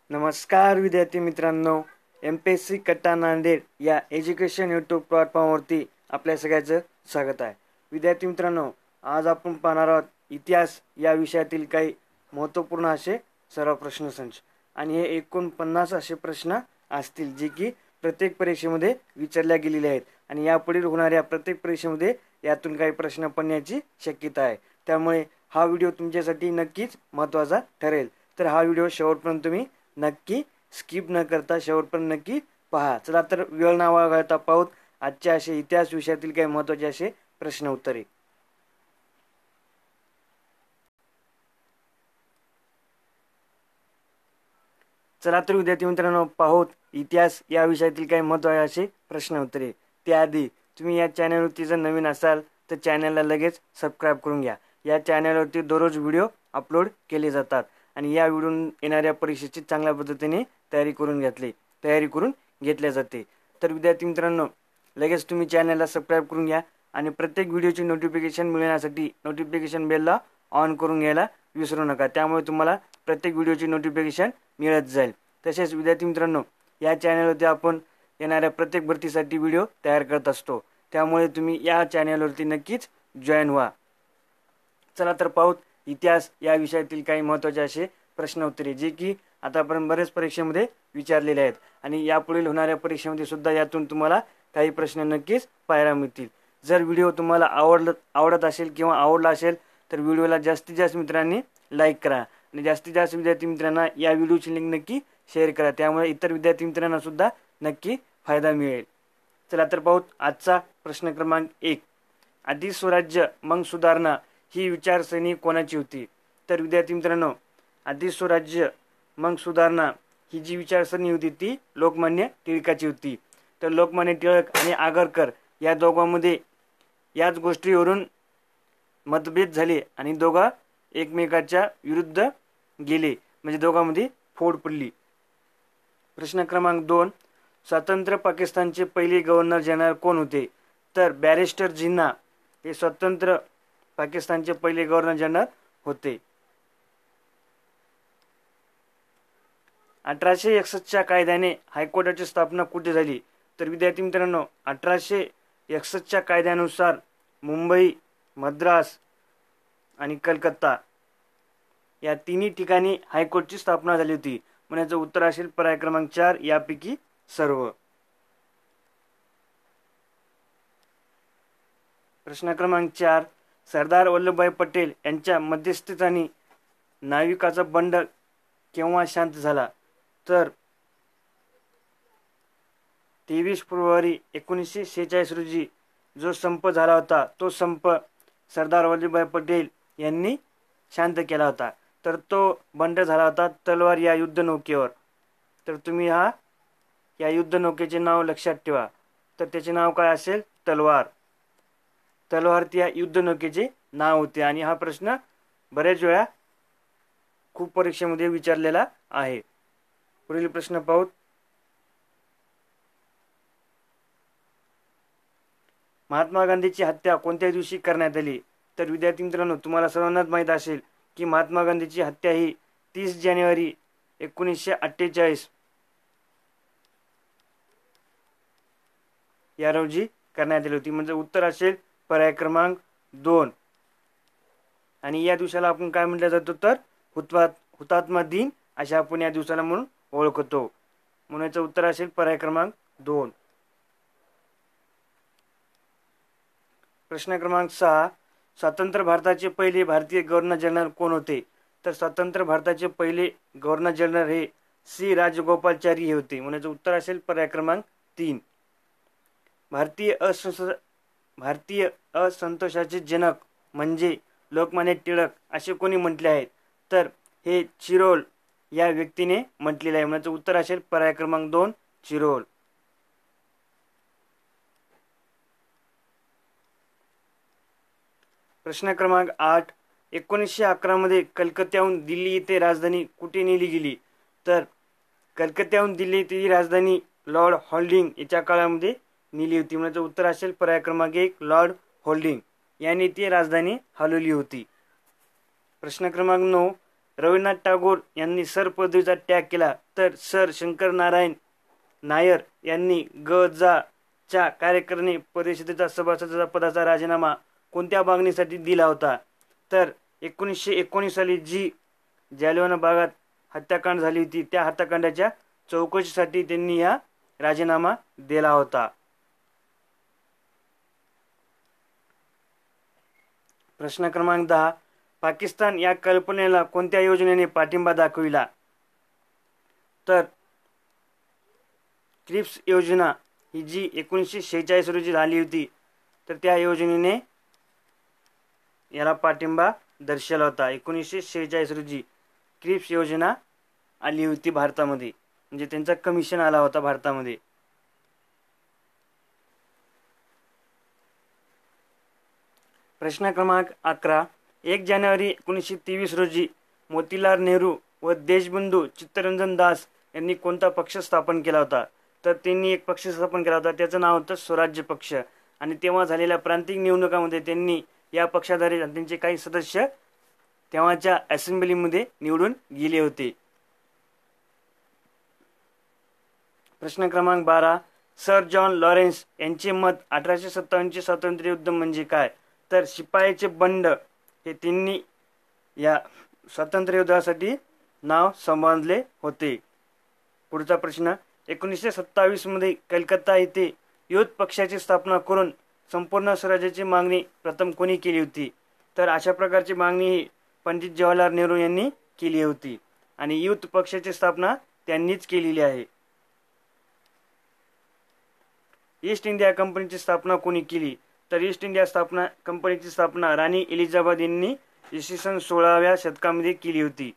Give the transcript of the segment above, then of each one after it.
नमस्कार विद्यार्थी मित्रांनो, MPSC कट्टा नांदेड या एज्युकेशन यूट्यूब प्लॅटफॉर्मवरती आपल्या सगळ्यांचं स्वागत आहे. विद्यार्थी मित्रांनो, आज आपण पाहणार आहोत इतिहास या विषयातील काही महत्त्वपूर्ण असे सर्व प्रश्नसंच आणि हे एकूण 50 असे प्रश्न असतील जे की प्रत्येक परीक्षेमध्ये विचारल्या गेलेले आहेत आणि यापुढील होणाऱ्या प्रत्येक परीक्षेमध्ये यातून काही प्रश्न पडण्याची शक्यता आहे. त्यामुळे हा व्हिडिओ तुमच्यासाठी नक्कीच महत्त्वाचा ठरेल. तर हा व्हिडिओ शेवटपर्यंत तुम्ही नक्की स्किप न करता शेवटपर्यंत नक्की पहा. चला तर वेळ न घालवता पाहूत आजच्या असे इतिहास विषयातील काही महत्त्वाचे असे प्रश्न उत्तरे. चला तर विद्यार्थी मित्रांनो पाहूत इतिहास या विषयातील काही महत्त्वाचे असे प्रश्न उत्तरे. त्याआधी तुम्ही या चॅनलवरती जर नवीन असाल तर चॅनलला लगेच सबस्क्राईब करून घ्या. या चॅनलवरती दररोज व्हिडिओ अपलोड केले जातात आणि या व्हिडिओ येणाऱ्या परीक्षेची चांगल्या पद्धतीने तयारी करून घेतल्या जाते. तर विद्यार्थी मित्रांनो लगेच तुम्ही चॅनलला सबस्क्राईब करून घ्या आणि प्रत्येक व्हिडिओची नोटिफिकेशन मिळण्यासाठी नोटिफिकेशन बेलला ऑन करून घ्यायला विसरू नका. त्यामुळे तुम्हाला प्रत्येक व्हिडिओची नोटिफिकेशन मिळत जाईल. तसेच विद्यार्थी मित्रांनो या चॅनलवरती आपण येणाऱ्या प्रत्येक भरतीसाठी व्हिडिओ तयार करत असतो. त्यामुळे तुम्ही या चॅनलवरती नक्कीच जॉईन व्हा. चला तर पाहूत इतिहास या विषयातील काही महत्त्वाचे असे प्रश्न उत्तरे जे की आतापर्यंत बरेच परीक्षेमध्ये विचारलेले आहेत आणि यापुढील होणाऱ्या परीक्षेमध्ये सुद्धा यातून तुम्हाला काही प्रश्न नक्कीच पाहायला मिळतील. जर व्हिडिओ तुम्हाला आवडत असेल किंवा आवडला असेल तर व्हिडिओला जास्तीत जास्त मित्रांनी लाईक करा आणि जास्तीत जास्त विद्यार्थी मित्रांना या व्हिडिओची लिंक नक्की शेअर करा. त्यामुळे इतर विद्यार्थी मित्रांना सुद्धा नक्की फायदा मिळेल. चला तर पाहूत आजचा प्रश्न क्रमांक 1. आधी स्वराज्य मग सुधारणा ही विचारसरणी कोणाची होती? तर विद्यार्थी मित्रांनो आधी स्वराज्य मग सुधारणा ही जी विचारसरणी होती ती लोकमान्य टिळकाची होती. तर लोकमान्य टिळक आणि आगरकर या दोघांमध्ये याच गोष्टीवरून मतभेद झाले आणि दोघा एकमेकाच्या विरुद्ध गेले, म्हणजे दोघांमध्ये फोड पडली. प्रश्न क्रमांक 2. स्वतंत्र पाकिस्तानचे पहिले गव्हर्नर जनरल कोण होते? तर बॅरिस्टर जिन्ना हे स्वतंत्र पाकिस्तानचे पहिले गव्हर्नर जनरल होते. 1861च्या कायद्याने हायकोर्टाची स्थापना कुठे झाली? तर विद्यार्थी मित्रांनो 1861च्या कायद्यानुसार मुंबई, मद्रास आणि कलकत्ता या तिन्ही ठिकाणी हायकोर्टची स्थापना झाली होती. म्हणजे उत्तर असेल पर्याय क्रमांक 4 यापैकी सर्व. प्रश्न क्रमांक 4. सरदार वल्लभभाई पटेल यांच्या मध्यस्थीने नाविकाचा बंड केव्हा शांत झाला? तर 23 फेब्रुवारी 1946 रोजी जो संप झाला होता तो संप सरदार वल्लभभाई पटेल यांनी शांत केला होता. तर तो बंड झाला होता तलवार या युद्धनौकेवर. तर तुम्ही या युद्धनौकेचे नाव लक्षात ठेवा. तर त्याचे नाव काय असेल? तलवार. तलवार त्या युद्धनौकेचे नाव होते आणि हा प्रश्न बरेच वेळा खूप परीक्षेमध्ये विचारलेला आहे. पुढील प्रश्न पाहू. महात्मा गांधीची हत्या कोणत्या दिवशी करण्यात आली? तर विद्यार्थी मित्रांनो तुम्हाला सर्वांनाच माहीत असेल की महात्मा गांधीची हत्या ही 30 जानेवारी 1948 या रोजी करण्यात आली होती. म्हणजे उत्तर असेल पर्याय क्रमांक 2. आणि या दिवसाला आपण काय म्हटलं जातो? तर हुतात्मा दिन अशा आपण या दिवसाला म्हणून ओळखतो. म्हणून उत्तर असेल पर्याय क्रमांक 2. प्रश्न क्रमांक 6. स्वतंत्र भारताचे पहिले भारतीय गव्हर्नर जनरल कोण होते? तर स्वतंत्र भारताचे पहिले गव्हर्नर जनरल हे सी राजगोपालाचारी हे होते. म्हणून उत्तर असेल पर्याय क्रमांक 3. भारतीय असंतोषाचे जनक म्हणजे लोकमान्य टिळक असे कोणी म्हटले आहे? तर हे चिरोल या व्यक्तीने म्हटलेले आहे. म्हणजे उत्तर असेल पर्याय क्रमांक 2 चिरोल. प्रश्न क्रमांक 8. 1911 मध्ये कलकत्त्याहून दिल्ली येथे राजधानी कुठे नेली गेली? तर कलकत्त्याहून दिल्ली येथे राजधानी लॉर्ड हॉल्डिंग याच्या काळामध्ये नेली होती. म्हणजे उत्तर असेल पर्याय क्रमांक 1 लॉर्ड हॉल्डिंग यांनी ती राजधानी हलवली होती. प्रश्न क्रमांक 9. रवींद्रनाथ टागोर यांनी सर पदवीचा त्याग केला, तर सर शंकर नारायण नायर यांनी ग च्या कार्यकारिणी परिषदेचा सभासद पदाचा राजीनामा कोणत्या मागणीसाठी दिला होता? तर 1919 साली जी जालियनवाला बागात हत्याकांड झाली होती त्या हत्याकांडाच्या चौकशीसाठी त्यांनी हा राजीनामा दिला होता. प्रश्न क्रमांक 10. पाकिस्तान या कल्पनेला कोणत्या योजनेने पाठिंबा दाखविला? तर क्रिप्स योजना ही जी 1946 रोजी झाली होती, तर त्या योजनेने याला पाठिंबा दर्शवला होता. 1946 रोजी क्रिप्स योजना आली होती भारतामध्ये, म्हणजे त्यांचा कमिशन आला होता भारतामध्ये. प्रश्न क्रमांक 11. 1 जानेवारी 1923 रोजी मोतीलाल नेहरू व देशबंधू चित्तरंजन दास यांनी कोणता पक्ष स्थापन केला होता? तर त्यांनी एक पक्ष स्थापन केला होता, त्याचं नाव होतं स्वराज्य पक्ष. आणि तेव्हा झालेल्या प्रांतिक निवडणुकामध्ये त्यांनी या पक्षाद्वारे त्यांचे काही सदस्य तेव्हाच्या असेंब्लीमध्ये निवडून गेले होते. प्रश्न क्रमांक 12. सर जॉन लॉरेन्स यांचे मत 1857 स्वातंत्र्य युद्ध म्हणजे काय? तर शिपायाचे बंड हे त्यांनी या स्वातंत्र्य युद्धासाठी नाव संबोधले होते. पुढचा प्रश्न. 1927 मध्ये कलकत्ता येथे युथ पक्षाची स्थापना करून संपूर्ण स्वराज्याची मागणी प्रथम कोणी केली होती? तर अशा प्रकारची मागणी ही पंडित जवाहरलाल नेहरू यांनी केली होती आणि युथ पक्षाची स्थापना त्यांनीच केलेली आहे. ईस्ट इंडिया कंपनीची स्थापना कोणी केली? तर ईस्ट इंडिया कंपनीची स्थापना राणी एलिझाबेथ यांनी इसवी सन 16व्या शतकामध्ये केली होती.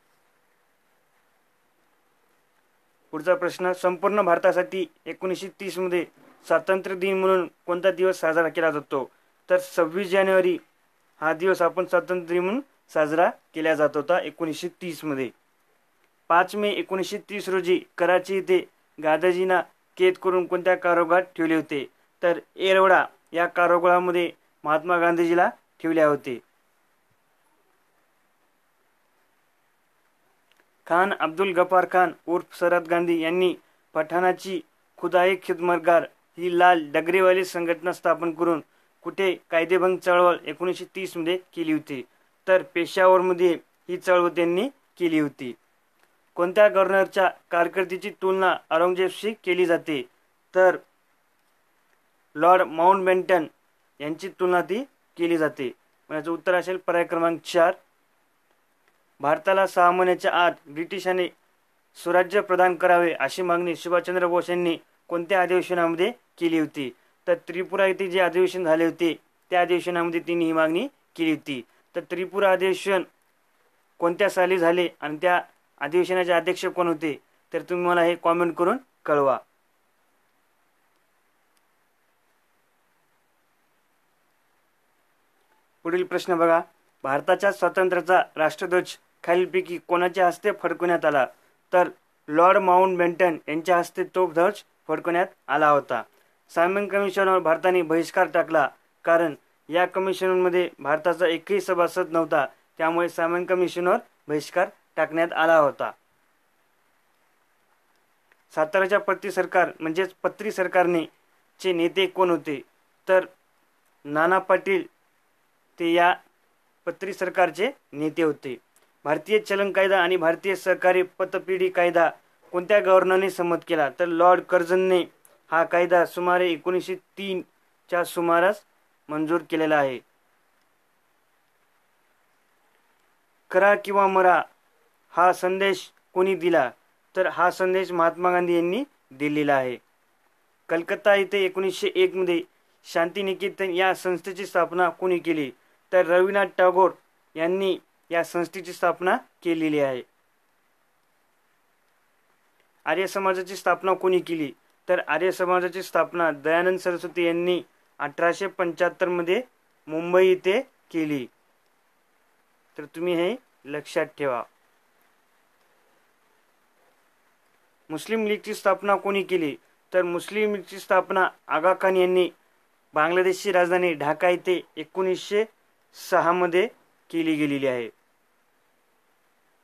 पुढचा प्रश्न. संपूर्ण भारतासाठी 1930 मध्ये स्वातंत्र्य दिन म्हणून कोणता दिवस साजरा केला जातो? तर 26 जानेवारी हा दिवस आपण स्वातंत्र्य दिन म्हणून साजरा केला जात होता 1930 मध्ये. 5 मे 1930 रोजी कराची येथे गांधीजींना कैद करून कोणत्या कारागृहात ठेवले होते? तर एरवडा या कारागृहामध्ये महात्मा गांधीजीला ठेवले होते. खान अब्दुल गफार खान उर्फ सरहद गांधी यांनी पठाणाची खुदाई खिदमतगार ही लाल डगरेवाली संघटना स्थापन करून कुठे कायदेभंग चळवळ 1930 मध्ये केली होती? तर पेशावरमध्ये ही चळवळ त्यांनी केली होती. कोणत्या गव्हर्नरच्या कारकिर्दीची तुलना औरंगजेबशी केली जाते? तर लॉर्ड माउंटबॅटन यांची तुलना ती केली जाते. याचं उत्तर असेल पर्याय क्रमांक 4. भारताला 6 महिन्याच्या आत ब्रिटिशांनी स्वराज्य प्रदान करावे अशी मागणी सुभाषचंद्र बोस यांनी कोणत्या अधिवेशनामध्ये केली होती? तर त्रिपुरा येथे जे अधिवेशन झाले होते त्या अधिवेशनामध्ये त्यांनी ही मागणी केली होती. तर त्रिपुरा अधिवेशन कोणत्या साली झाले आणि त्या अधिवेशनाचे अध्यक्ष कोण होते? तर तुम्ही मला हे कॉमेंट करून कळवा. पुढील प्रश्न बघा. भारताच्या स्वातंत्र्याचा राष्ट्रध्वज खालीलपैकी कोणाच्या हस्ते फडकवण्यात आला? तर लॉर्ड माउंटबॅटन यांच्या हस्ते तो ध्वज फडकवण्यात आला होता. सायमन कमिशनवर भारताने बहिष्कार टाकला कारण या कमिशनमध्ये भारताचा एकही सभासद नव्हता, त्यामुळे सायमन कमिशनवर बहिष्कार टाकण्यात आला होता. साताराच्या पत्ती सरकार म्हणजेच पत्री सरकारने चे नेते कोण होते? तर नाना पाटील ते या पत्री सरकारचे नेते होते. भारतीय चलन कायदा आणि भारतीय सरकारी पतपेढी कायदा कोणत्या गव्हर्नरने संमत केला? तर लॉर्ड कर्झनने हा कायदा सुमारे 1903 च्या सुमारास मंजूर केलेला आहे. करा किंवा मरा हा संदेश कोणी दिला? तर हा संदेश महात्मा गांधी यांनी दिलेला आहे. कलकत्ता येथे 1901 मध्ये शांतिनिकेतन या संस्थेची स्थापना कोणी केली? तर रवींद्रनाथ टागोर यांनी या संस्थेची स्थापना केलेली आहे. आर्य समाजाची स्थापना कोणी केली? तर आर्य समाजाची स्थापना दयानंद सरस्वती यांनी 1875 मध्ये मुंबई येथे केली. तर तुम्ही हे लक्षात ठेवा. मुस्लिम लीगची स्थापना कोणी केली? तर मुस्लिम लीगची स्थापना आगा खान यांनी बांगलादेशची राजधानी ढाका येथे 1906 मध्ये केली गेलेली आहे.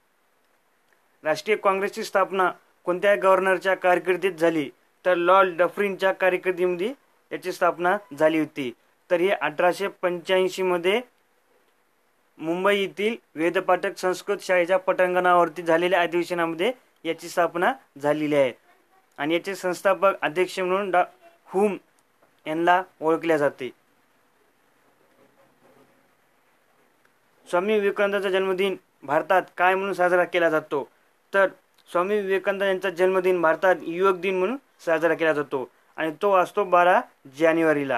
राष्ट्रीय काँग्रेसची स्थापना कोणत्या गव्हर्नरच्या कारकिर्दीत झाली? तर लॉर्ड डफरिनच्या कारकिर्दीमध्ये याची स्थापना झाली होती. तर हे 1885 मध्ये मुंबई येथील वेदपाठक संस्कृत शाळेच्या पटांगणावरती झालेल्या अधिवेशनामध्ये याची स्थापना झालेली आहे. आणि याचे संस्थापक अध्यक्ष म्हणून हुम यांना ओळखले जाते. स्वामी विवेकानंदांचा जन्मदिन भारतात काय म्हणून साजरा केला जातो? तर स्वामी विवेकानंद यांचा जन्मदिन भारतात युवक दिन म्हणून साजरा केला जातो आणि तो असतो 12 जानेवारीला.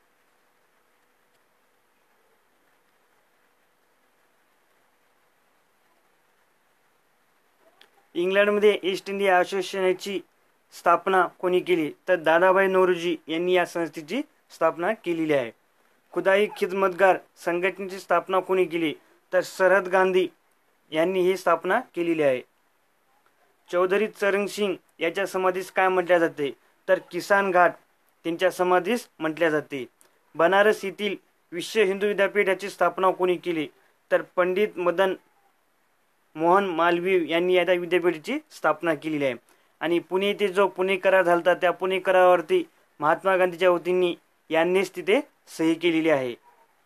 इंग्लंडमध्ये ईस्ट इंडिया असोसिएशनची स्थापना कोणी केली? तर दादाभाई नौरोजी यांनी या संस्थेची स्थापना केलेली आहे. खुदाई खिदमतगार संघटनेची स्थापना कोणी केली? तर सरहद गांधी यांनी ही स्थापना केलेली आहे. चौधरी चरण सिंग याच्या समाधीस काय म्हटले जाते? तर किसान घाट त्यांच्या समाधीस म्हटले जाते. बनारस येथील विश्व हिंदू विद्यापीठ याची स्थापना कोणी केली? तर पंडित मदन मोहन मालवीय यांनी या विद्यापीठाची स्थापना केलेली आहे. आणि पुणे येथे जो पुणे करार झाला त्या पुणे करारावरती महात्मा गांधीच्या वतीने यांनीच तिथे सही केलेली आहे.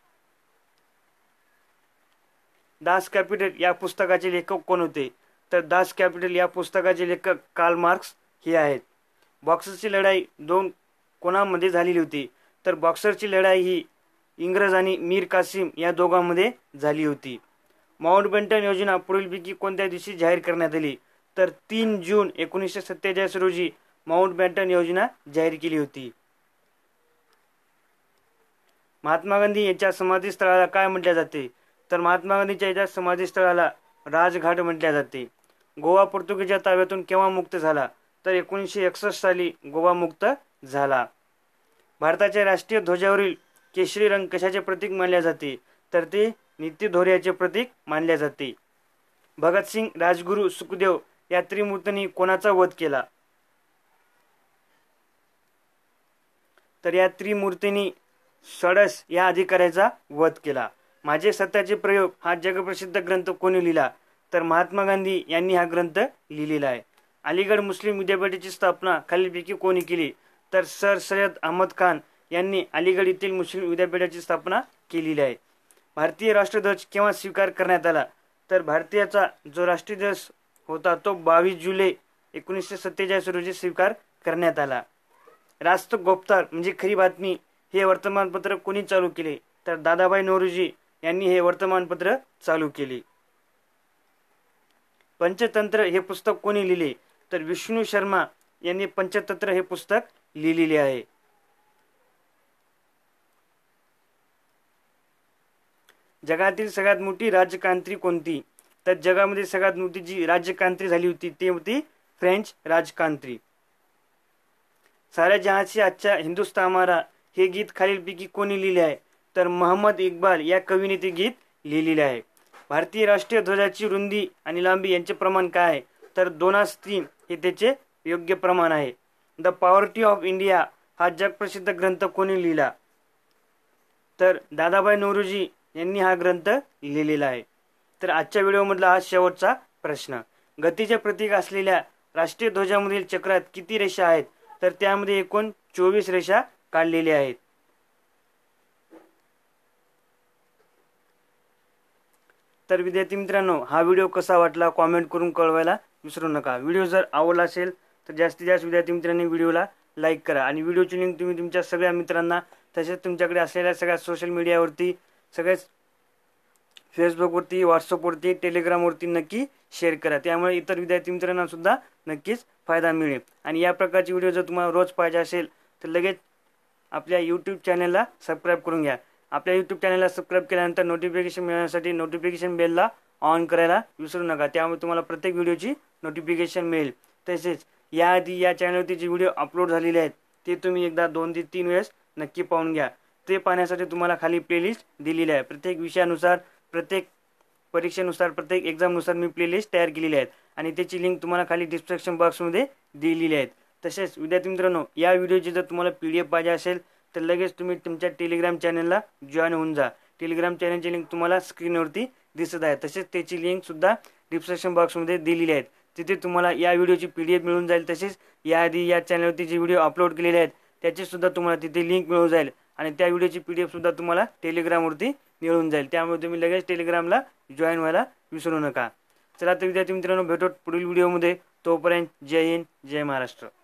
दास कॅपिटल या पुस्तकाचे लेखक कोण होते? तर दास कॅपिटल या पुस्तकाचे लेखक कार्ल मार्क्स हे आहेत. बॉक्सरची लढाई दोन कोणामध्ये झालेली होती? तर बॉक्सरची लढाई ही इंग्रज आणि मीर कासिम या दोघांमध्ये झाली होती. माउंटबॅटन योजना पुढीलपैकी कोणत्या दिवशी जाहीर करण्यात आली? तर 3 जून 1947 रोजी माउंटबॅटन योजना जाहीर केली होती. महात्मा गांधी यांच्या समाधीस्थळाला काय म्हटले जाते? तर महात्मा गांधीच्या या समाधीस्थळाला राजघाट म्हटले जाते. गोवा पोर्तुगीजच्या ताब्यातून केव्हा मुक्त झाला? तर 1961 साली गोवा मुक्त झाला. भारताच्या राष्ट्रीय ध्वजावरील केशरी रंग कशाचे प्रतीक मानले जाते? तर ते नीतिधैर्याचे प्रतीक मानले जाते. भगतसिंग, राजगुरू, सुखदेव या त्रिमूर्तींनी कोणाचा वध केला? तर या त्रिमूर्तींनी षडस या अधिकाऱ्याचा वध केला. माझे सत्याचे प्रयोग हा जगप्रसिद्ध ग्रंथ कोणी लिहिला? तर महात्मा गांधी यांनी हा ग्रंथ लिहिलेला आहे. अलीगड मुस्लिम विद्यापीठाची स्थापना खालीलपैकी कोणी केली? तर सर सय्यद अहमद खान यांनी अलीगड येथील मुस्लिम विद्यापीठाची स्थापना केलेली आहे. भारतीय राष्ट्रध्वज केव्हा स्वीकार करण्यात आला? तर भारतीयाचा जो राष्ट्रध्वज होता तो 22 जुलै 1947 रोजी स्वीकार करण्यात आला. रास्त गोप्तार म्हणजे खरी बातमी हे वर्तमानपत्र कोणी चालू केले? तर दादाभाई नौरोजी यांनी हे वर्तमानपत्र चालू केले. पंचतंत्र हे पुस्तक कोणी लिहिले? तर विष्णू शर्मा यांनी पंचतंत्र हे पुस्तक लिहिलेले आहे. जगातील सगळ्यात मोठी राजकांत्री कोणती? तर जगामध्ये सगळ्यात मोठी जी राजकांत्री झाली होती ती होती फ्रेंच राजकांत्री. साऱ्या जहां से अच्छा हिंदुस्तान हमारा हे गीत खालीलपैकी कोणी लिहिले आहे? तर मोहम्मद इक्बाल या कवीने ते गीत लिहिलेले आहे. भारतीय राष्ट्रीय ध्वजाची रुंदी आणि लांबी यांचे प्रमाण काय आहे? तर 2:3 हे त्याचे योग्य प्रमाण आहे. द पॉवर्टी ऑफ इंडिया हा जगप्रसिद्ध ग्रंथ कोणी लिहिला? तर दादाभाई नौरोजी यांनी हा ग्रंथ लिहिलेला आहे. तर आजच्या व्हिडिओमधला हा शेवटचा प्रश्न. गतीचे प्रतीक असलेल्या राष्ट्रीय ध्वजामधील चक्रात किती रेषा आहेत? तर त्यामध्ये एकूण 24 रेषा काढलेल्या आहेत. तर विद्यार्थी मित्रांनो, हा व्हिडिओ कसा वाटला कॉमेंट करून कळवायला विसरू नका. व्हिडिओ जर आवडला असेल तर जास्तीत जास्त विद्यार्थी मित्रांनी व्हिडिओला लाईक करा आणि व्हिडिओची लिंक तुम्ही तुमच्या सगळ्या मित्रांना तसेच तुमच्याकडे असलेल्या सगळ्या सोशल मीडियावरती सगळेच फेसबुकवरती, व्हॉट्सअपवरती, टेलिग्रामवरती नक्की शेअर करा. त्यामुळे इतर विद्यार्थी मित्रांना सुद्धा नक्कीच फायदा मिळेल. आणि या प्रकारची व्हिडिओ जर तुम्हाला रोज पाहिजे असेल तर लगेच आपल्या यूट्यूब चॅनलला सबस्क्राईब करून घ्या. आपल्या यूट्यूब चॅनलला सबस्क्राईब केल्यानंतर नोटिफिकेशन मिळण्यासाठी नोटिफिकेशन बेलला ऑन करायला विसरू नका. त्यामुळे तुम्हाला प्रत्येक व्हिडिओची नोटिफिकेशन मिळेल. तसेच याआधी या चॅनलवरती जे व्हिडिओ अपलोड झालेले आहेत ते तुम्ही एकदा 2 ते 3 वेळेस नक्की पाहून घ्या. ते पाहण्यासाठी तुम्हाला खाली प्लेलिस्ट दिलेली आहे. प्रत्येक विषयानुसार, प्रत्येक परीक्षेनुसार, प्रत्येक एक्झामनुसार मी प्लेलिस्ट तयार केलेली आहेत आणि त्याची लिंक तुम्हाला खाली डिस्क्रिप्शन बॉक्समध्ये दिलेली आहे. तसेच विद्यार्थी मित्रांनो, या व्हिडिओची जर तुम्हाला PDF पाहिजे असेल तर लगेच तुम्ही तुमच्या टेलिग्राम चॅनलला जॉईन होऊन जा. टेलिग्राम चॅनलची लिंक तुम्हाला स्क्रीनवरती दिसत आहे. तसेच त्याची लिंक सुद्धा डिस्क्रिप्शन बॉक्समध्ये दिलेली आहे. तिथे तुम्हाला या व्हिडिओची PDF मिळून जाईल. तसेच याआधी या चॅनलवरती जे व्हिडिओ अपलोड केलेले आहेत त्याचीसुद्धा तुम्हाला तिथे लिंक मिळून जाईल आणि त्या व्हिडिओची PDF तुम्हाला टेलिग्रामवरती मिळून जाईल. त्यामुळे तुम्ही लगेच टेलिग्रामला जॉईन व्हायला विसरू नका. चला तर विद्यार्थी मित्रांनो, भेटू पुढील व्हिडिओमध्ये. तोपर्यंत जय हिंद, जय महाराष्ट्र.